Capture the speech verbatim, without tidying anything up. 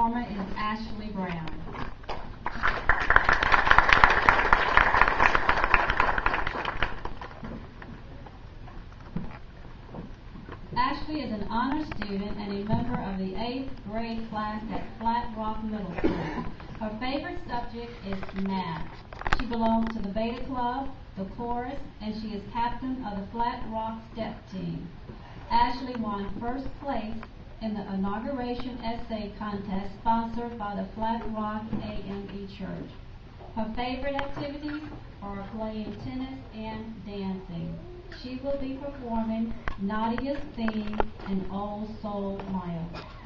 performer is Ashley Brown. Ashley is an honor student and a member of the eighth grade class at Flat Rock Middle School. Her favorite subject is math. She belongs to the Beta Club, the chorus, and she is captain of the Flat Rock Step Team. Ashley won first place in the inauguration essay contest sponsored by the Flat Rock A M E Church. Her favorite activities are playing tennis and dancing. She will be performing Nadia's theme in Old Soul Mile.